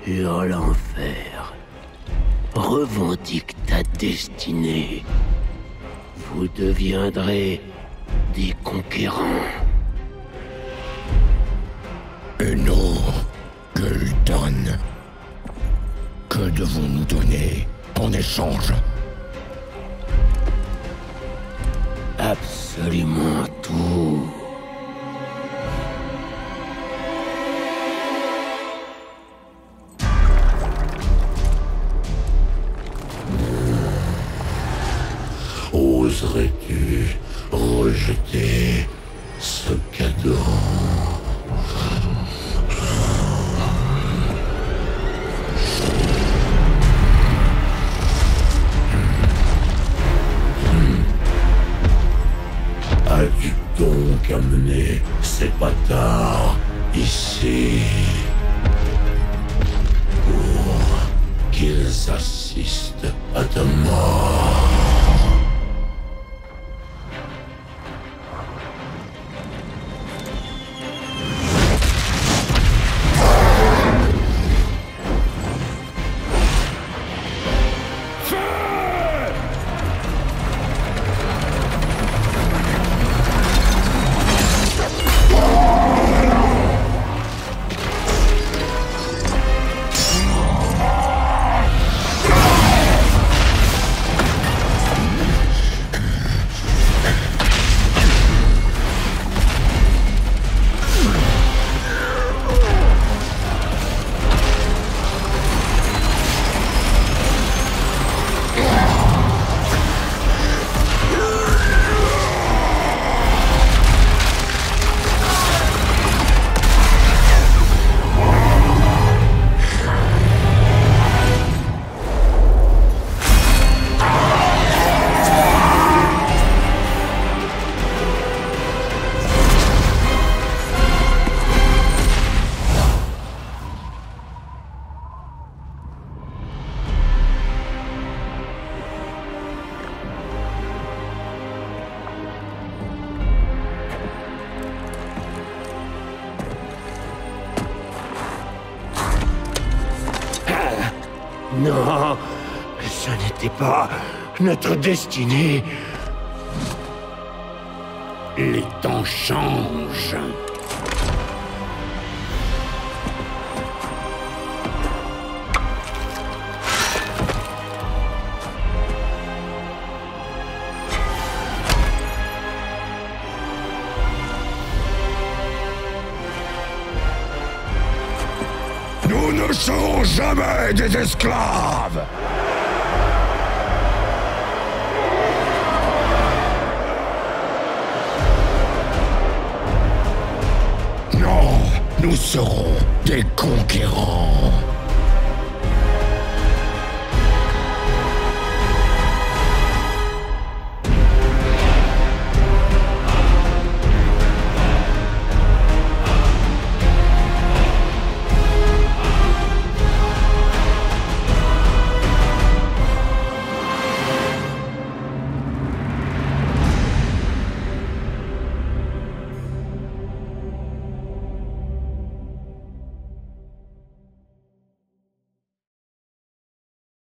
hurle l'enfer. Revendique ta destinée. Vous deviendrez des conquérants. Et nous, Gul'dan, que devons-nous donner en échange? Absolument tout. Oserais-tu rejeter ce cadeau? As-tu donc amené ces bâtards ici pour qu'ils assistent à ta mort? Non, ce n'était pas notre destinée. Les temps changent. Nous ne serons jamais des esclaves! Non, nous serons des conquérants!